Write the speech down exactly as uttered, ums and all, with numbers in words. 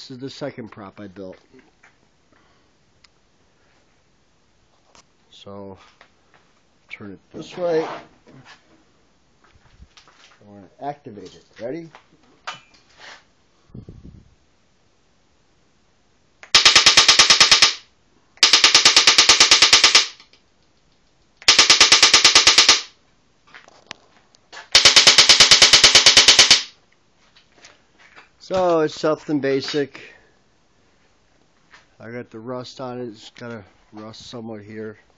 This is the second prop I built. So, turn it this way. I want to activate it. Ready? So it's something basic. I got the rust on it. It's got a rust somewhat here.